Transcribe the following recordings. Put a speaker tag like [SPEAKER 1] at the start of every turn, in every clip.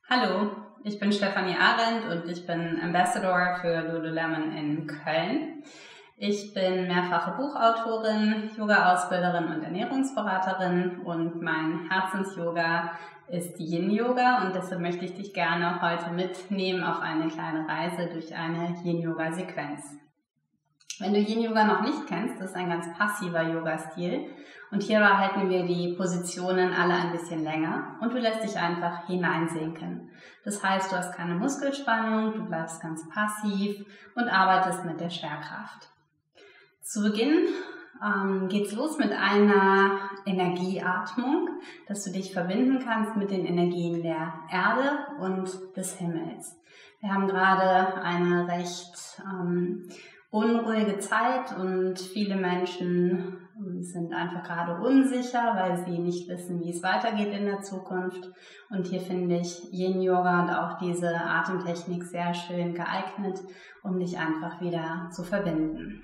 [SPEAKER 1] Hallo, ich bin Stefanie Arendt und ich bin Ambassador für Lululemon in Köln. Ich bin mehrfache Buchautorin, Yoga-Ausbilderin und Ernährungsberaterin und mein Herzens-Yoga ist Yin-Yoga und deshalb möchte ich dich gerne heute mitnehmen auf eine kleine Reise durch eine Yin-Yoga-Sequenz. Wenn du Yin-Yoga noch nicht kennst, das ist ein ganz passiver Yoga-Stil und hierbei halten wir die Positionen alle ein bisschen länger und du lässt dich einfach hineinsinken. Das heißt, du hast keine Muskelspannung, du bleibst ganz passiv und arbeitest mit der Schwerkraft. Zu Beginn geht's los mit einer Energieatmung, dass du dich verbinden kannst mit den Energien der Erde und des Himmels. Wir haben gerade eine recht unruhige Zeit und viele Menschen sind einfach gerade unsicher, weil sie nicht wissen, wie es weitergeht in der Zukunft. Und hier finde ich Yin-Yoga und auch diese Atemtechnik sehr schön geeignet, um dich einfach wieder zu verbinden.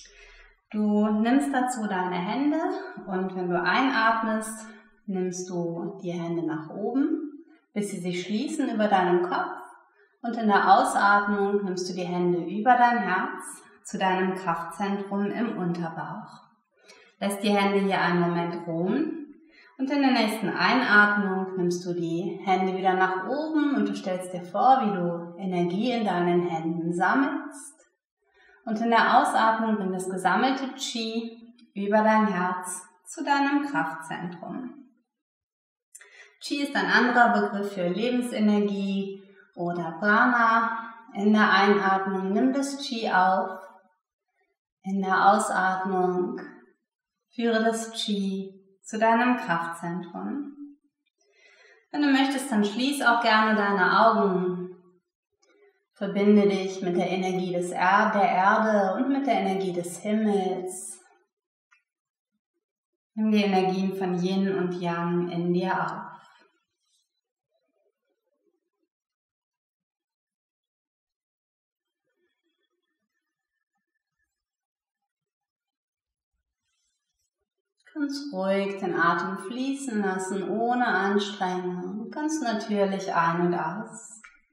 [SPEAKER 1] Du nimmst dazu deine Hände und wenn du einatmest, nimmst du die Hände nach oben, bis sie sich schließen über deinem Kopf. Und in der Ausatmung nimmst du die Hände über dein Herz zu deinem Kraftzentrum im Unterbauch. Lässt die Hände hier einen Moment ruhen und in der nächsten Einatmung nimmst du die Hände wieder nach oben und du stellst dir vor, wie du Energie in deinen Händen sammelst. Und in der Ausatmung bringt das gesammelte Qi über dein Herz zu deinem Kraftzentrum. Qi ist ein anderer Begriff für Lebensenergie oder Prana. In der Einatmung nimm das Qi auf. In der Ausatmung führe das Qi zu deinem Kraftzentrum. Wenn du möchtest, dann schließ auch gerne deine Augen. Verbinde dich mit der Energie der Erde und mit der Energie des Himmels. Nimm die Energien von Yin und Yang in dir auf. Ganz ruhig den Atem fließen lassen, ohne Anstrengung, ganz natürlich ein- und aus.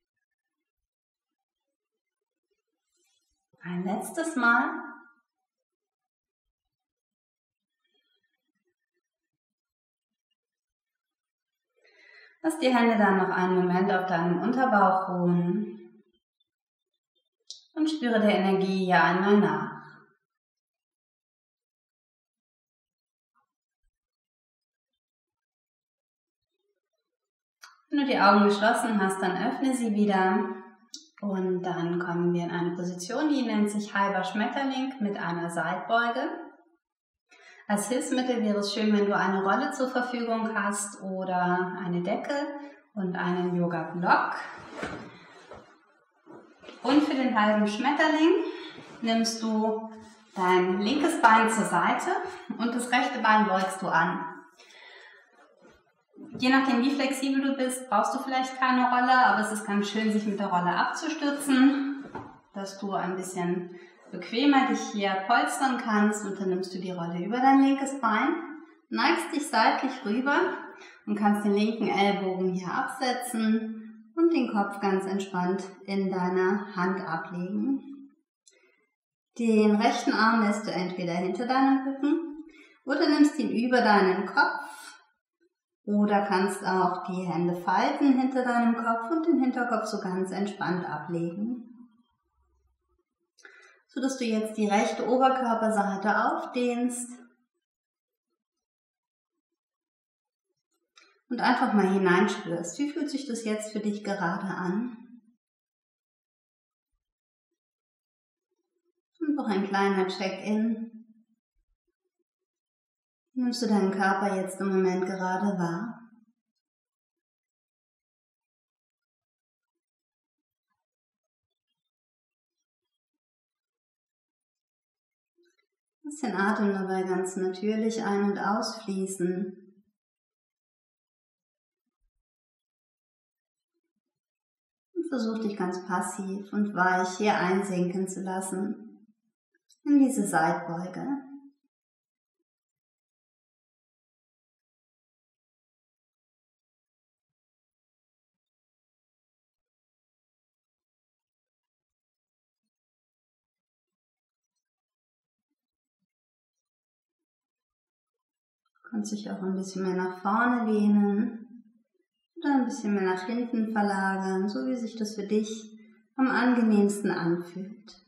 [SPEAKER 1] Ein letztes Mal. Lass die Hände dann noch einen Moment auf deinem Unterbauch ruhen und spüre der Energie hier einmal nach. Wenn du die Augen geschlossen hast, dann öffne sie wieder und dann kommen wir in eine Position, die nennt sich halber Schmetterling mit einer Seitbeuge. Als Hilfsmittel wäre es schön, wenn du eine Rolle zur Verfügung hast oder eine Decke und einen Yoga-Block. Und für den halben Schmetterling nimmst du dein linkes Bein zur Seite und das rechte Bein beugst du an. Je nachdem, wie flexibel du bist, brauchst du vielleicht keine Rolle, aber es ist ganz schön, sich mit der Rolle abzustützen, dass du ein bisschen bequemer dich hier polstern kannst und dann nimmst du die Rolle über dein linkes Bein, neigst dich seitlich rüber und kannst den linken Ellbogen hier absetzen und den Kopf ganz entspannt in deiner Hand ablegen. Den rechten Arm lässt du entweder hinter deinem Rücken oder nimmst ihn über deinen Kopf. Oder kannst auch die Hände falten hinter deinem Kopf und den Hinterkopf so ganz entspannt ablegen. Sodass du jetzt die rechte Oberkörperseite aufdehnst und einfach mal hineinspürst. Wie fühlt sich das jetzt für dich gerade an? Und noch ein kleiner Check-in. Nimmst du deinen Körper jetzt im Moment gerade wahr? Lass den Atem dabei ganz natürlich ein- und ausfließen. Und versuch dich ganz passiv und weich hier einsinken zu lassen in diese Seitbeuge. kannst dich auch ein bisschen mehr nach vorne lehnen oder ein bisschen mehr nach hinten verlagern, so wie sich das für dich am angenehmsten anfühlt.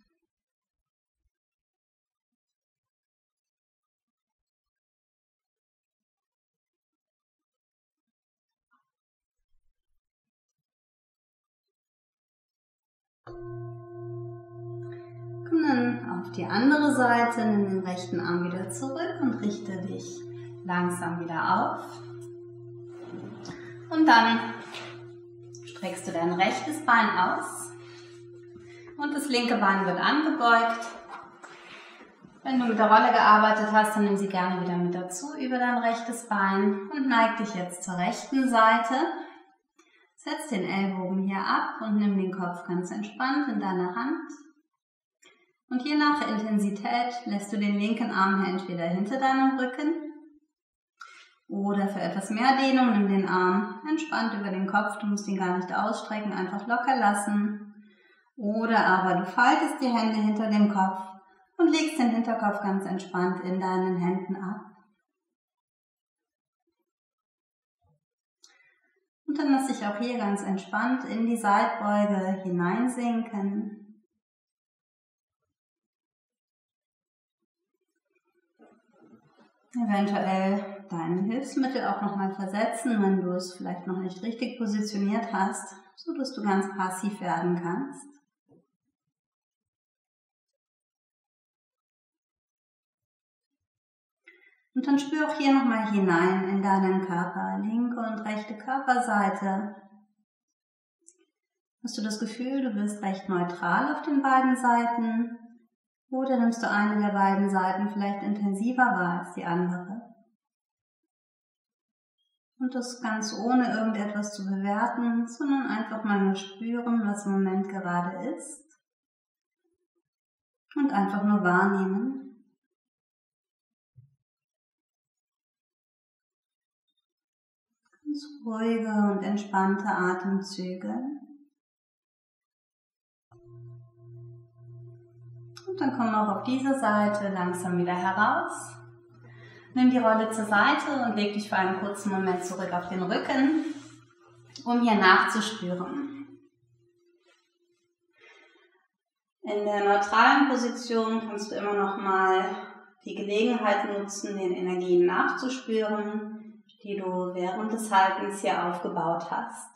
[SPEAKER 1] Komm dann auf die andere Seite, nimm den rechten Arm wieder zurück und richte dich langsam wieder auf. Und dann streckst du dein rechtes Bein aus und das linke Bein wird angebeugt. Wenn du mit der Rolle gearbeitet hast, dann nimm sie gerne wieder mit dazu über dein rechtes Bein und neig dich jetzt zur rechten Seite. Setz den Ellbogen hier ab und nimm den Kopf ganz entspannt in deine Hand. Und je nach Intensität lässt du den linken Arm entweder hinter deinem Rücken oder für etwas mehr Dehnung nimm den Arm entspannt über den Kopf. Du musst ihn gar nicht ausstrecken, einfach locker lassen. Oder aber du faltest die Hände hinter dem Kopf und legst den Hinterkopf ganz entspannt in deinen Händen ab. Und dann lass dich auch hier ganz entspannt in die Seitbeuge hineinsinken. Eventuell dein Hilfsmittel auch nochmal versetzen, wenn du es vielleicht noch nicht richtig positioniert hast, so dass du ganz passiv werden kannst. Und dann spür auch hier nochmal hinein in deinen Körper, linke und rechte Körperseite. Hast du das Gefühl, du bist recht neutral auf den beiden Seiten? Oder nimmst du eine der beiden Seiten vielleicht intensiver wahr als die andere? Und das ganz ohne irgendetwas zu bewerten, sondern einfach mal nur spüren, was im Moment gerade ist. Und einfach nur wahrnehmen. Ganz ruhige und entspannte Atemzüge. Und dann komm auch auf diese Seite langsam wieder heraus. Nimm die Rolle zur Seite und leg dich für einen kurzen Moment zurück auf den Rücken, um hier nachzuspüren. In der neutralen Position kannst du immer noch mal die Gelegenheit nutzen, den Energien nachzuspüren, die du während des Haltens hier aufgebaut hast.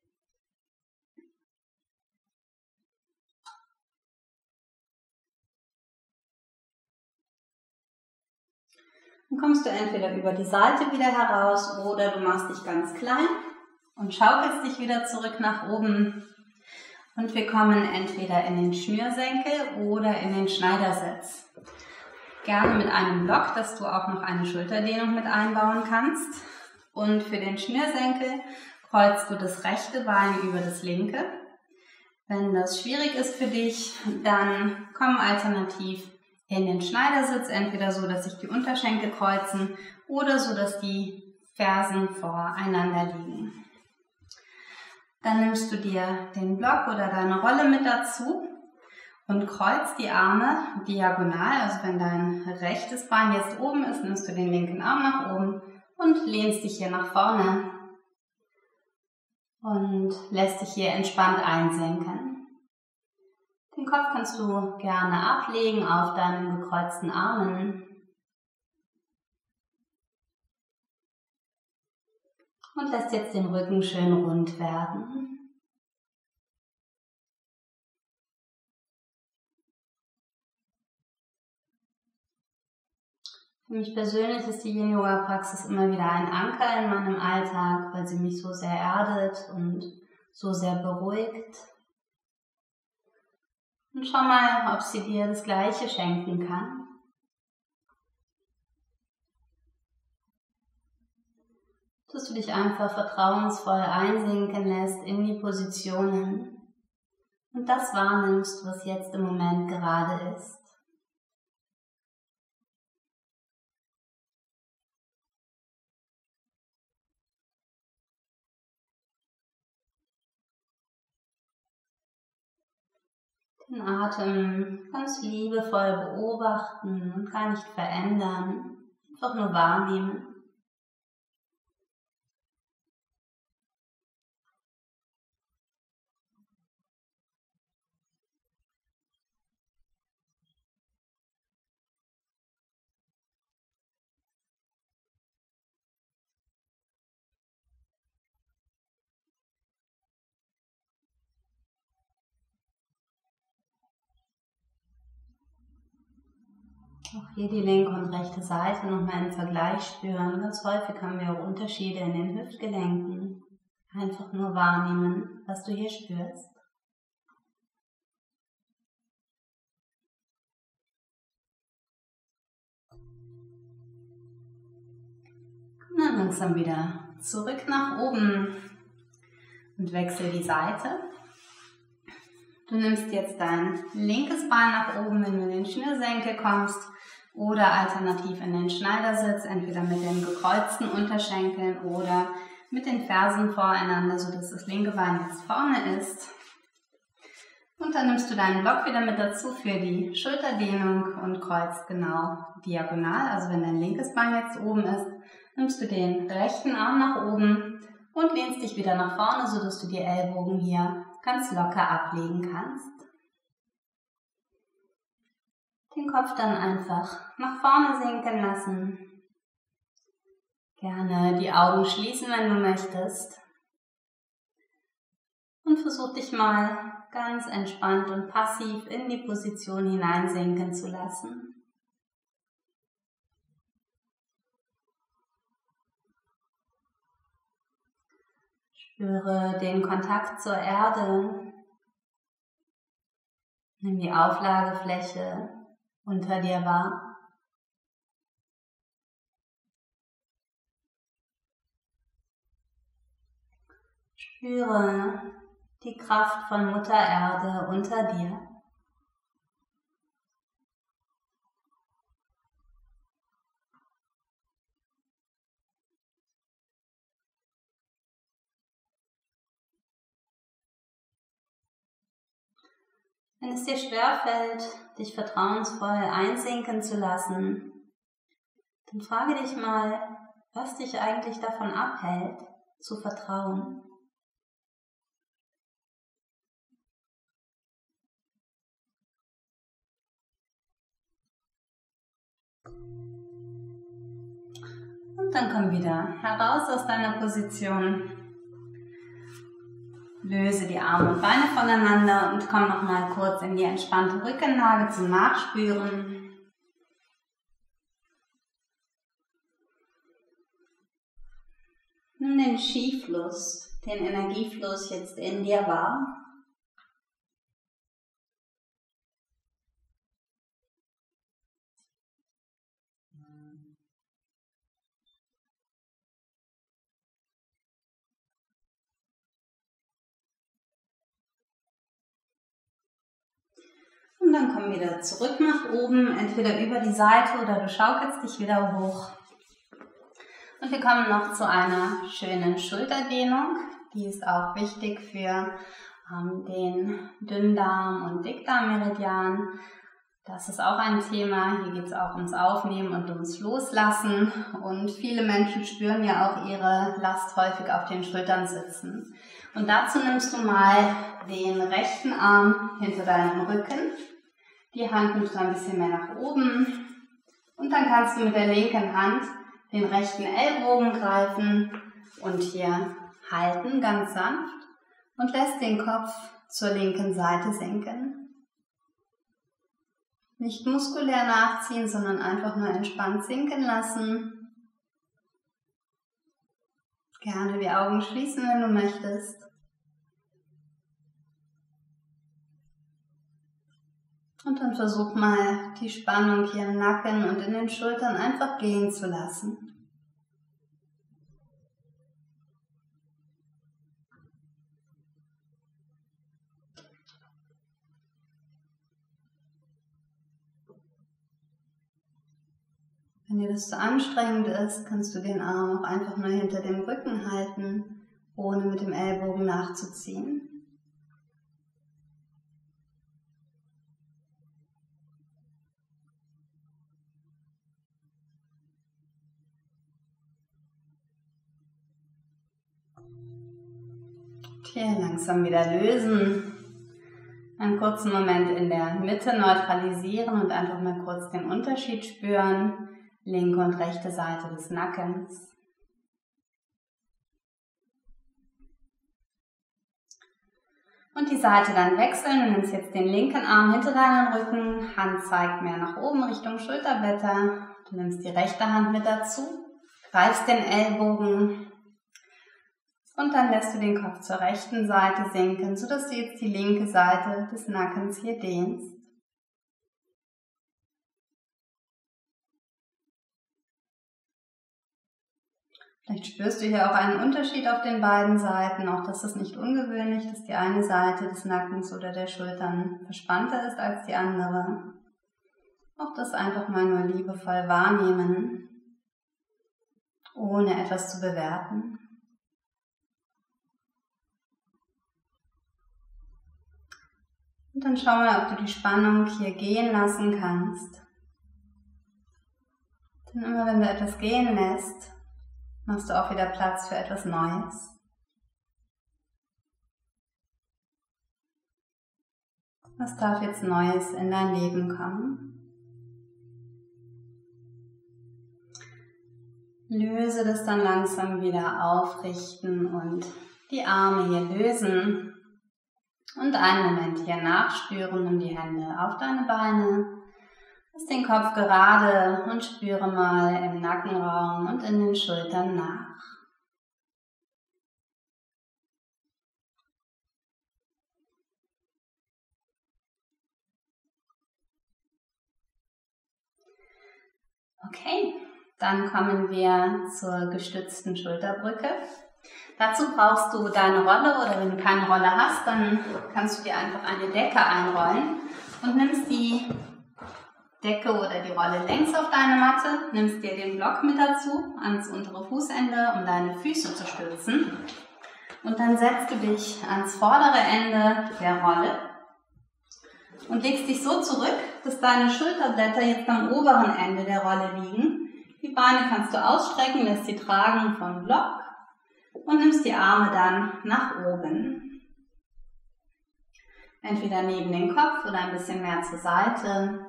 [SPEAKER 1] Dann kommst du entweder über die Seite wieder heraus oder du machst dich ganz klein und schaukelst dich wieder zurück nach oben. Und wir kommen entweder in den Schnürsenkel oder in den Schneidersitz. Gerne mit einem Block, dass du auch noch eine Schulterdehnung mit einbauen kannst. Und für den Schnürsenkel kreuzt du das rechte Bein über das linke. Wenn das schwierig ist für dich, dann komm alternativ in den Schneidersitz, entweder so, dass sich die Unterschenkel kreuzen oder so, dass die Fersen voreinander liegen. Dann nimmst du dir den Block oder deine Rolle mit dazu und kreuzt die Arme diagonal. Also wenn dein rechtes Bein jetzt oben ist, nimmst du den linken Arm nach oben und lehnst dich hier nach vorne und lässt dich hier entspannt einsinken. Den Kopf kannst du gerne ablegen auf deinen gekreuzten Armen. Und lässt jetzt den Rücken schön rund werden. Für mich persönlich ist die Yin-Yoga-Praxis immer wieder ein Anker in meinem Alltag, weil sie mich so sehr erdet und so sehr beruhigt. Und schau mal, ob sie dir das Gleiche schenken kann. Dass du dich einfach vertrauensvoll einsinken lässt in die Positionen und das wahrnimmst, was jetzt im Moment gerade ist. Den Atem ganz liebevoll beobachten und gar nicht verändern, einfach nur wahrnehmen. Auch hier die linke und rechte Seite nochmal im Vergleich spüren. Ganz häufig haben wir auch Unterschiede in den Hüftgelenken. Einfach nur wahrnehmen, was du hier spürst. Komm dann langsam wieder zurück nach oben und wechsel die Seite. Du nimmst jetzt dein linkes Bein nach oben, wenn du in den Schnürsenkel kommst, oder alternativ in den Schneidersitz, entweder mit den gekreuzten Unterschenkeln oder mit den Fersen voreinander, sodass das linke Bein jetzt vorne ist. Und dann nimmst du deinen Block wieder mit dazu für die Schulterdehnung und kreuzt genau diagonal. Also wenn dein linkes Bein jetzt oben ist, nimmst du den rechten Arm nach oben und lehnst dich wieder nach vorne, sodass du die Ellbogen hier ganz locker ablegen kannst. Den Kopf dann einfach nach vorne sinken lassen. Gerne die Augen schließen, wenn du möchtest. Und versuch dich mal ganz entspannt und passiv in die Position hineinsinken zu lassen. Spüre den Kontakt zur Erde. Nimm die Auflagefläche unter dir wahr. Spüre die Kraft von Mutter Erde unter dir. Wenn es dir schwerfällt, dich vertrauensvoll einsinken zu lassen, dann frage dich mal, was dich eigentlich davon abhält, zu vertrauen. Und dann komm wieder heraus aus deiner Position. Löse die Arme und Beine voneinander und komm nochmal kurz in die entspannte Rückenlage zum Nachspüren. Nimm den Qi-Fluss, den Energiefluss jetzt in dir wahr. Und dann komm wieder zurück nach oben, entweder über die Seite oder du schaukelst dich wieder hoch. Und wir kommen noch zu einer schönen Schulterdehnung. Die ist auch wichtig für den Dünndarm- und Dickdarmmeridian. Das ist auch ein Thema. Hier geht es auch ums Aufnehmen und ums Loslassen. Und viele Menschen spüren ja auch ihre Last häufig auf den Schultern sitzen. Und dazu nimmst du mal den rechten Arm hinter deinem Rücken. Die Hand nimmst du ein bisschen mehr nach oben. Und dann kannst du mit der linken Hand den rechten Ellbogen greifen und hier halten, ganz sanft. Und lässt den Kopf zur linken Seite sinken. Nicht muskulär nachziehen, sondern einfach nur entspannt sinken lassen. Gerne die Augen schließen, wenn du möchtest. Und dann versuch mal, die Spannung hier im Nacken und in den Schultern einfach gehen zu lassen. Wenn dir das zu anstrengend ist, kannst du den Arm auch einfach nur hinter dem Rücken halten, ohne mit dem Ellbogen nachzuziehen. Hier langsam wieder lösen. Einen kurzen Moment in der Mitte neutralisieren und einfach mal kurz den Unterschied spüren. Linke und rechte Seite des Nackens. Und die Seite dann wechseln. Du nimmst jetzt den linken Arm hinter deinen Rücken, Hand zeigt mehr nach oben Richtung Schulterblätter. Du nimmst die rechte Hand mit dazu, greifst den Ellbogen und dann lässt du den Kopf zur rechten Seite sinken, sodass du jetzt die linke Seite des Nackens hier dehnst. Vielleicht spürst du hier auch einen Unterschied auf den beiden Seiten. Auch das ist nicht ungewöhnlich, dass die eine Seite des Nackens oder der Schultern verspannter ist als die andere. Auch das einfach mal nur liebevoll wahrnehmen, ohne etwas zu bewerten. Und dann schau mal, ob du die Spannung hier gehen lassen kannst. Denn immer wenn du etwas gehen lässt, machst du auch wieder Platz für etwas Neues. Was darf jetzt Neues in dein Leben kommen? Löse das dann langsam wieder aufrichten und die Arme hier lösen. Und einen Moment hier nachspüren, nimm die Hände auf deine Beine. Lass den Kopf gerade und spüre mal im Nackenraum und in den Schultern nach. Okay, dann kommen wir zur gestützten Schulterbrücke. Dazu brauchst du deine Rolle oder wenn du keine Rolle hast, dann kannst du dir einfach eine Decke einrollen und nimmst die Decke oder die Rolle längs auf deine Matte, nimmst dir den Block mit dazu ans untere Fußende, um deine Füße zu stützen. Und dann setzt du dich ans vordere Ende der Rolle und legst dich so zurück, dass deine Schulterblätter jetzt am oberen Ende der Rolle liegen. Die Beine kannst du ausstrecken, lässt sie tragen vom Block und nimmst die Arme dann nach oben. Entweder neben den Kopf oder ein bisschen mehr zur Seite.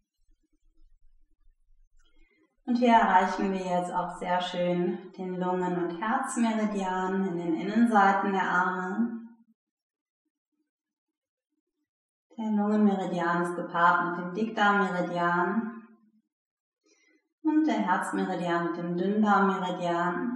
[SPEAKER 1] Und hier erreichen wir jetzt auch sehr schön den Lungen- und Herzmeridian in den Innenseiten der Arme. Der Lungenmeridian ist gepaart mit dem Dickdarmmeridian und der Herzmeridian mit dem Dünndarmmeridian.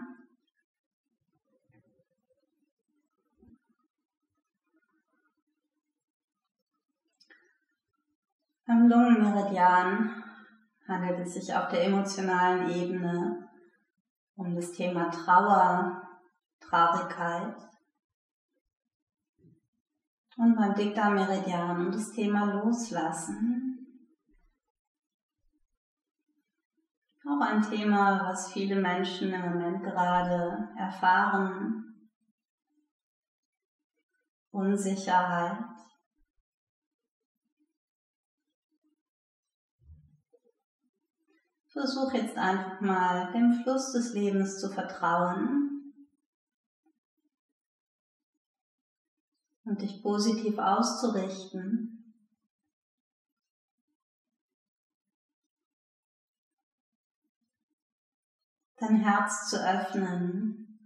[SPEAKER 1] Beim Lungenmeridian handelt es sich auf der emotionalen Ebene um das Thema Trauer, Traurigkeit. Und beim Dickdarmmeridian um das Thema Loslassen. Auch ein Thema, was viele Menschen im Moment gerade erfahren. Unsicherheit. Versuch jetzt einfach mal, dem Fluss des Lebens zu vertrauen und dich positiv auszurichten. Dein Herz zu öffnen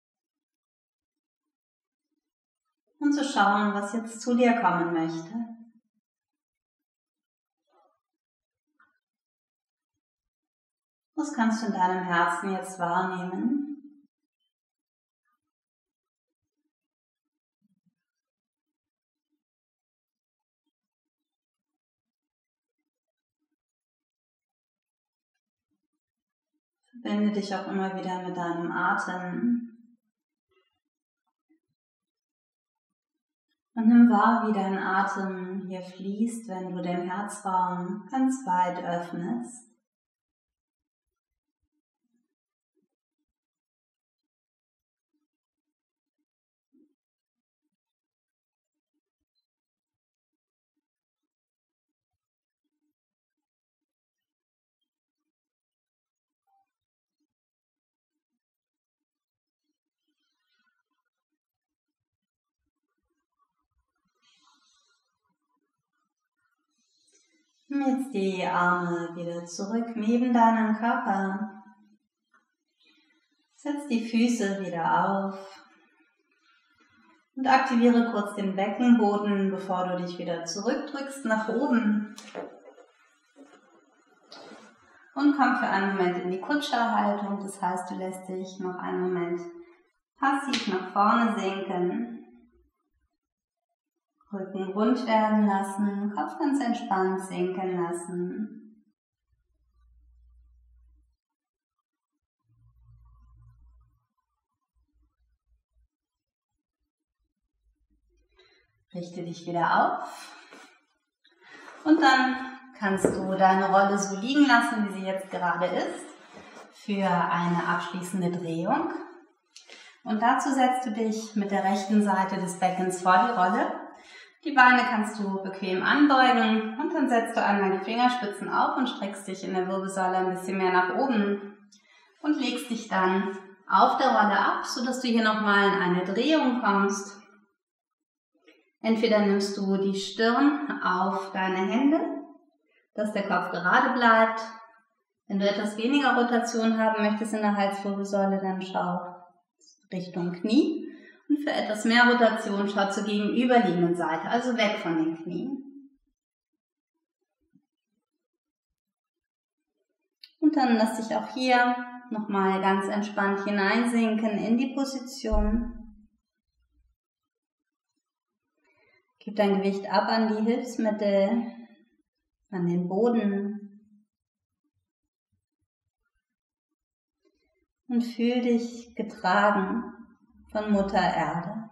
[SPEAKER 1] und zu schauen, was jetzt zu dir kommen möchte. Was kannst du in deinem Herzen jetzt wahrnehmen? Verbinde dich auch immer wieder mit deinem Atem. Und nimm wahr, wie dein Atem hier fließt, wenn du den Herzraum ganz weit öffnest. Nimm jetzt die Arme wieder zurück neben deinem Körper. Setz die Füße wieder auf. Und aktiviere kurz den Beckenboden, bevor du dich wieder zurückdrückst nach oben. Und komm für einen Moment in die Kutscherhaltung, das heißt, du lässt dich noch einen Moment passiv nach vorne sinken. Rücken rund werden lassen, Kopf ganz entspannt sinken lassen. Richte dich wieder auf und dann kannst du deine Rolle so liegen lassen, wie sie jetzt gerade ist, für eine abschließende Drehung. Und dazu setzt du dich mit der rechten Seite des Beckens vor die Rolle. Die Beine kannst du bequem anbeugen und dann setzt du einmal die Fingerspitzen auf und streckst dich in der Wirbelsäule ein bisschen mehr nach oben und legst dich dann auf der Rolle ab, sodass du hier nochmal in eine Drehung kommst. Entweder nimmst du die Stirn auf deine Hände, dass der Kopf gerade bleibt. Wenn du etwas weniger Rotation haben möchtest in der Halswirbelsäule, dann schau Richtung Knie. Und für etwas mehr Rotation schau zur gegenüberliegenden Seite, also weg von den Knien. Und dann lass dich auch hier nochmal ganz entspannt hineinsinken in die Position. Gib dein Gewicht ab an die Hilfsmittel, an den Boden. Und fühl dich getragen von Mutter Erde.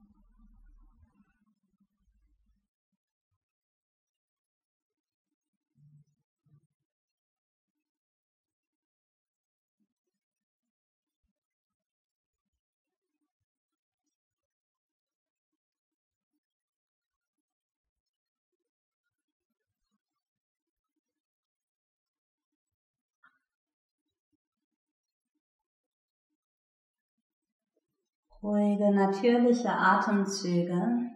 [SPEAKER 1] Ruhige, natürliche Atemzüge.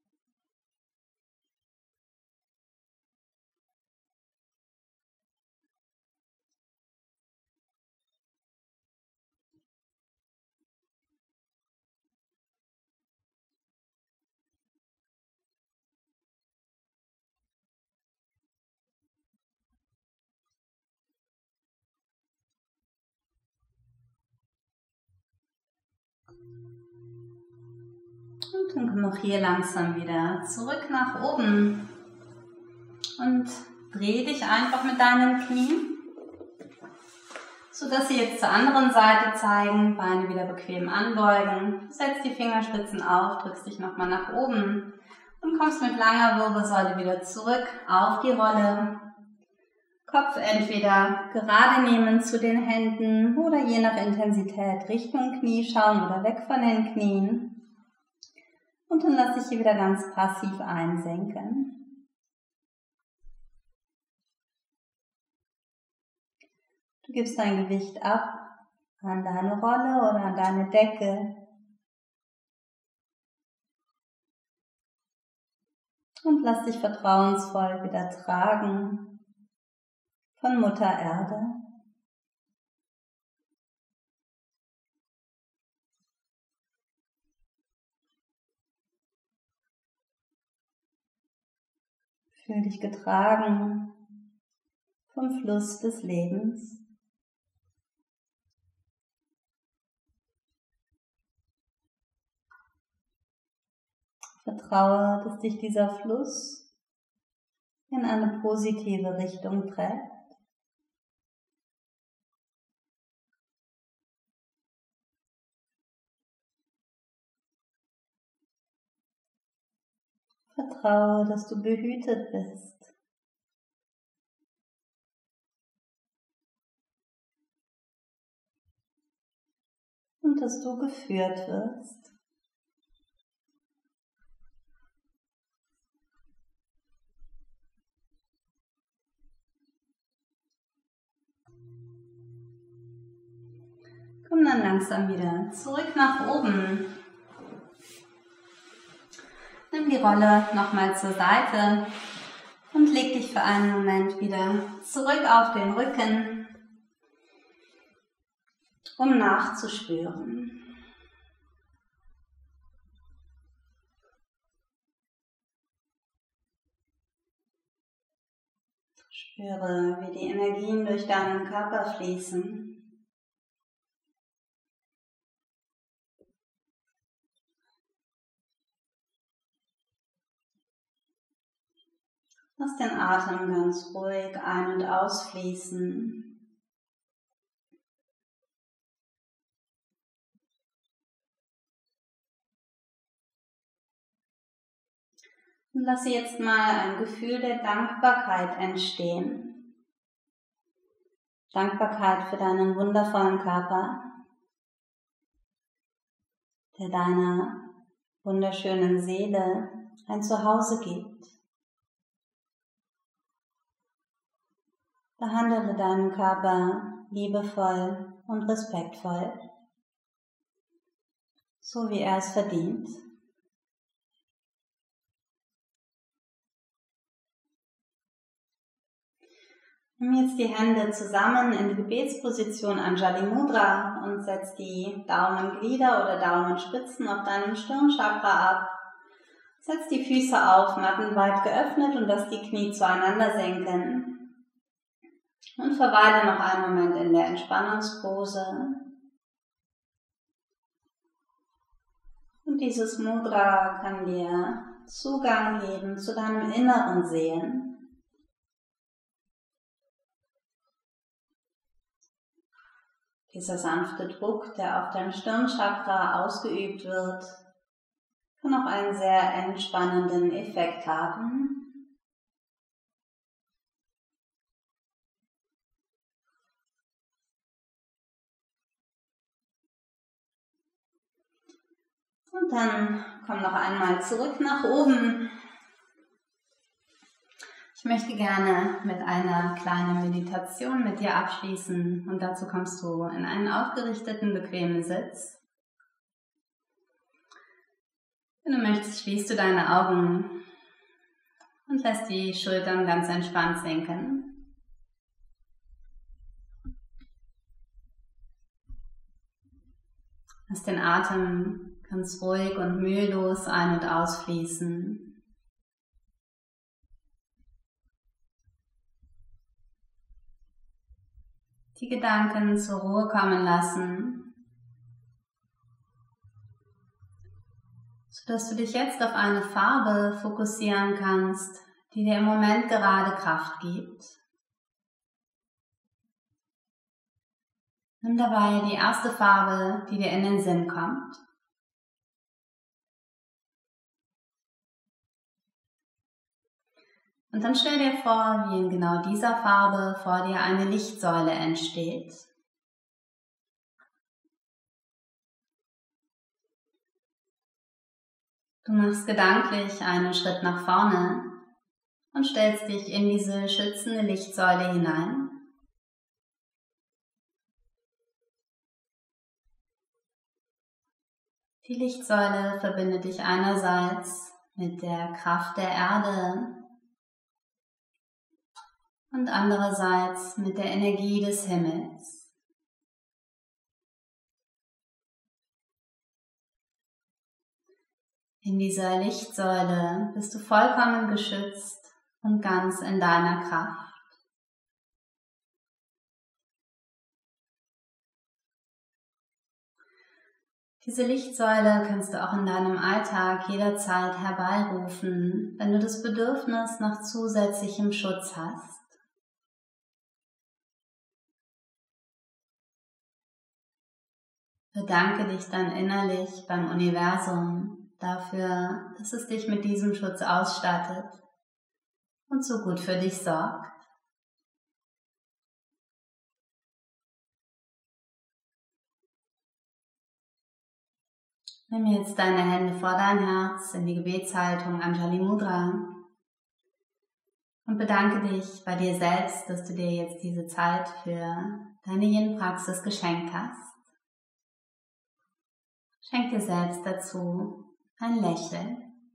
[SPEAKER 1] Und dann komm auch hier langsam wieder zurück nach oben und dreh dich einfach mit deinen Knien, sodass sie jetzt zur anderen Seite zeigen, Beine wieder bequem anbeugen, setz die Fingerspitzen auf, drückst dich nochmal nach oben und kommst mit langer Wirbelsäule wieder zurück auf die Rolle. Kopf entweder gerade nehmen zu den Händen oder je nach Intensität Richtung Knie schauen oder weg von den Knien. Und dann lass dich hier wieder ganz passiv einsinken. Du gibst dein Gewicht ab an deine Rolle oder an deine Decke. Und lass dich vertrauensvoll wieder tragen von Mutter Erde. Fühl dich getragen vom Fluss des Lebens. Vertraue, dass dich dieser Fluss in eine positive Richtung trägt. Vertraue, dass du behütet bist. Und dass du geführt wirst. Komm dann langsam wieder zurück nach oben. Nimm die Rolle nochmal zur Seite und leg dich für einen Moment wieder zurück auf den Rücken, um nachzuspüren. Spüre, wie die Energien durch deinen Körper fließen. Lass den Atem ganz ruhig ein- und ausfließen. Und lasse jetzt mal ein Gefühl der Dankbarkeit entstehen. Dankbarkeit für deinen wundervollen Körper, der deiner wunderschönen Seele ein Zuhause gibt. Behandle deinen Körper liebevoll und respektvoll, so wie er es verdient. Nimm jetzt die Hände zusammen in die Gebetsposition Anjali Mudra und setz die Daumenglieder oder Daumenspitzen auf deinem Stirnchakra ab. Setz die Füße auf, mattenweit geöffnet und lass die Knie zueinander senken. Und verweile noch einen Moment in der Entspannungspose. Und dieses Mudra kann dir Zugang geben zu deinem inneren Sehen. Dieser sanfte Druck, der auf dein Stirnchakra ausgeübt wird, kann auch einen sehr entspannenden Effekt haben. Und dann komm noch einmal zurück nach oben. Ich möchte gerne mit einer kleinen Meditation mit dir abschließen und dazu kommst du in einen aufgerichteten, bequemen Sitz. Wenn du möchtest, schließt du deine Augen und lässt die Schultern ganz entspannt sinken. Lass den Atem ganz ruhig und mühelos ein- und ausfließen. Die Gedanken zur Ruhe kommen lassen, sodass du dich jetzt auf eine Farbe fokussieren kannst, die dir im Moment gerade Kraft gibt. Nimm dabei die erste Farbe, die dir in den Sinn kommt. Und dann stell dir vor, wie in genau dieser Farbe vor dir eine Lichtsäule entsteht. Du machst gedanklich einen Schritt nach vorne und stellst dich in diese schützende Lichtsäule hinein. Die Lichtsäule verbindet dich einerseits mit der Kraft der Erde und andererseits mit der Energie des Himmels. In dieser Lichtsäule bist du vollkommen geschützt und ganz in deiner Kraft. Diese Lichtsäule kannst du auch in deinem Alltag jederzeit herbeirufen, wenn du das Bedürfnis nach zusätzlichem Schutz hast. Bedanke dich dann innerlich beim Universum dafür, dass es dich mit diesem Schutz ausstattet und so gut für dich sorgt. Nimm jetzt deine Hände vor dein Herz in die Gebetshaltung Anjali Mudra und bedanke dich bei dir selbst, dass du dir jetzt diese Zeit für deine Yin-Praxis geschenkt hast. Schenk dir selbst dazu ein Lächeln.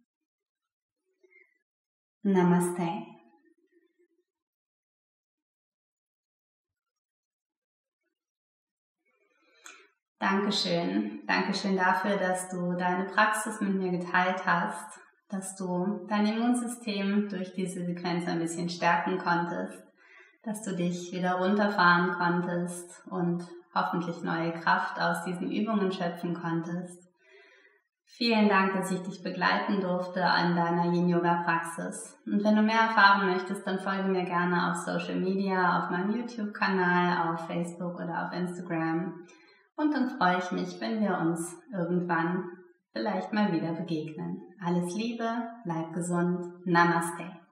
[SPEAKER 1] Namaste. Dankeschön dafür, dass du deine Praxis mit mir geteilt hast, dass du dein Immunsystem durch diese Sequenz ein bisschen stärken konntest. dass du dich wieder runterfahren konntest und hoffentlich neue Kraft aus diesen Übungen schöpfen konntest. Vielen Dank, dass ich dich begleiten durfte an deiner Yin-Yoga-Praxis. Und wenn du mehr erfahren möchtest, dann folge mir gerne auf Social Media, auf meinem YouTube-Kanal, auf Facebook oder auf Instagram. Und dann freue ich mich, wenn wir uns irgendwann vielleicht mal wieder begegnen. Alles Liebe, bleib gesund, Namaste.